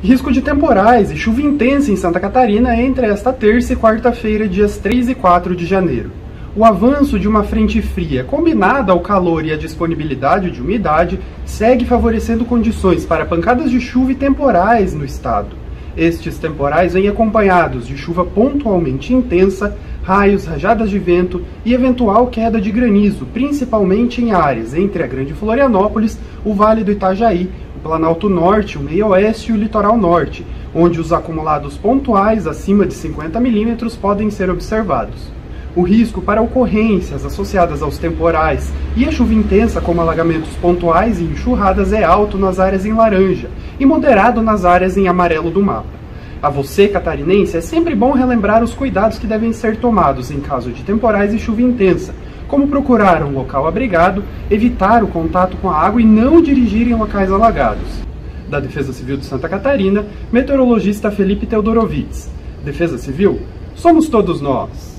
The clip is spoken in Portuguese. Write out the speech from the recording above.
Risco de temporais e chuva intensa em Santa Catarina entre esta terça e quarta-feira, dias 3 e 4 de janeiro. O avanço de uma frente fria, combinada ao calor e à disponibilidade de umidade, segue favorecendo condições para pancadas de chuva e temporais no estado. Estes temporais vêm acompanhados de chuva pontualmente intensa, raios, rajadas de vento e eventual queda de granizo, principalmente em áreas entre a Grande Florianópolis, o Vale do Itajaí, o Planalto Norte, o Meio-Oeste e o Litoral Norte, onde os acumulados pontuais acima de 50 milímetros podem ser observados. O risco para ocorrências associadas aos temporais e a chuva intensa, como alagamentos pontuais e enxurradas, é alto nas áreas em laranja e moderado nas áreas em amarelo do mapa. A você, catarinense, é sempre bom relembrar os cuidados que devem ser tomados em caso de temporais e chuva intensa, como procurar um local abrigado, evitar o contato com a água e não dirigir em locais alagados. Da Defesa Civil de Santa Catarina, meteorologista Felipe Teodorovitz. Defesa Civil, somos todos nós!